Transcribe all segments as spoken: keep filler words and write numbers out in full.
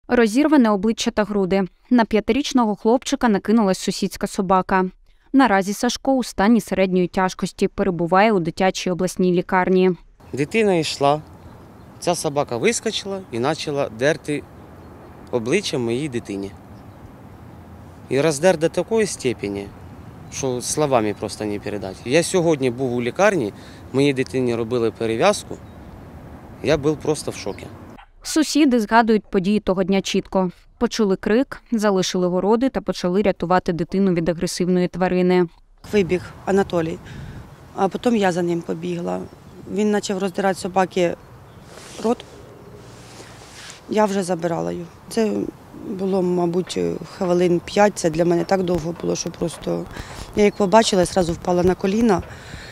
Розірване обличчя та груди. На п'ятирічного хлопчика накинулась сусідська собака. Наразі Сашко у стані середньої тяжкості перебуває у дитячій обласній лікарні. Дитина йшла, ця собака вискочила і почала дерти обличчя моїй дитині. І роздер до такої степені, що словами просто не передати. Я сьогодні був у лікарні, моїй дитині робили перев'язку, я був просто в шокі. Сусіди згадують події того дня чітко. Почули крик, залишили городи та почали рятувати дитину від агресивної тварини. Вибіг Анатолій, а потім я за ним побігла. Він почав роздирати собаки рот, я вже забирала його. Це було, мабуть, хвилин п'ять, це для мене так довго було, що просто я як побачила, одразу впала на коліна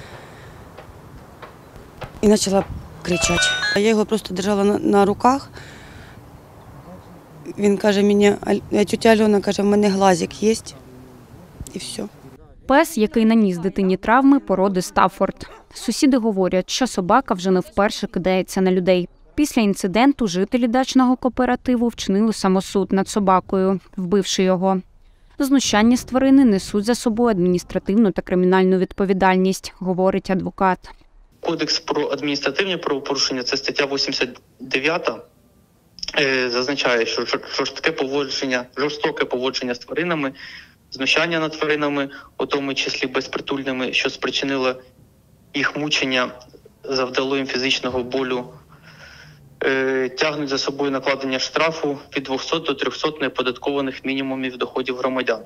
і почала кричати. Я його просто держала на, на руках. Він каже мені, тетя Альона каже, в мене глазик є, і все. Пес, який наніс дитині травми, породи Стаффорд. Сусіди говорять, що собака вже не вперше кидається на людей. Після інциденту жителі дачного кооперативу вчинили самосуд над собакою, вбивши його. Знущання з тварини несуть за собою адміністративну та кримінальну відповідальність, говорить адвокат. Кодекс про адміністративні правопорушення – це стаття вісімдесят дев'ята. Зазначає, що жорстке поводження, жорстоке поводження з тваринами, знущання над тваринами, у тому числі безпритульними, що спричинило їх мучення, завдало їм фізичного болю, тягнуть за собою накладення штрафу від двохсот до трьохсот неоподаткованих мінімумів доходів громадян.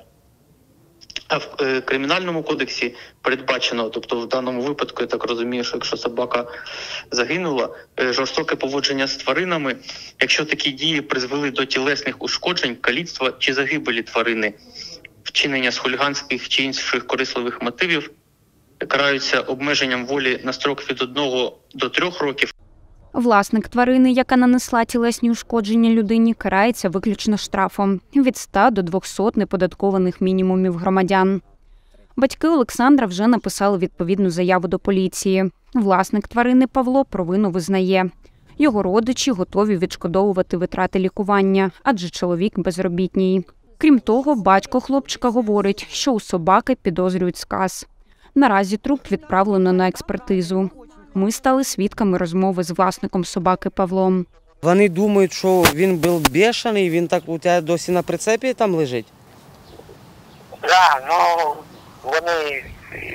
А в Кримінальному кодексі передбачено, тобто в даному випадку, я так розумію, що якщо собака загинула, жорстоке поводження з тваринами, якщо такі дії призвели до тілесних ушкоджень, каліцтва чи загибелі тварини, вчинення з хуліганських чи інших корисливих мотивів, караються обмеженням волі на строк від одного до трьох років. Власник тварини, яка нанесла тілесні ушкодження людині, карається виключно штрафом від ста до двохсот неподаткованих мінімумів громадян. Батьки Олександра вже написали відповідну заяву до поліції. Власник тварини Павло провину визнає. Його родичі готові відшкодовувати витрати лікування, адже чоловік безробітний. Крім того, батько хлопчика говорить, що у собаки підозрюють сказ. Наразі труп відправлено на експертизу. Ми стали свідками розмови з власником собаки Павлом. Вони думають, що він був бешений, він так у тебе досі на прицепі там лежить? Так, да, ну вони,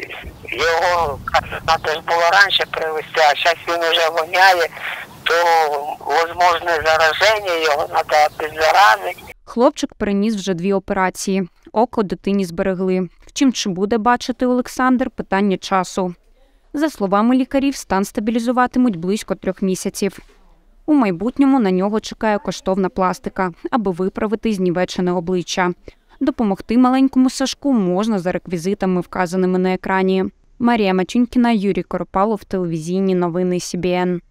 його треба було раніше привезти, а зараз він вже воняє, то можливе зараження, його треба підзаразити. Хлопчик переніс вже дві операції. Око дитині зберегли. Втім, чи буде бачити Олександр – питання часу. За словами лікарів, стан стабілізуватимуть близько трьох місяців. У майбутньому на нього чекає коштовна пластика, аби виправити знівечене обличчя. Допомогти маленькому Сашку можна за реквізитами, вказаними на екрані. Марія Мачунькіна, Юрій Коропалов, телевізійні новини Сі Бі Ен.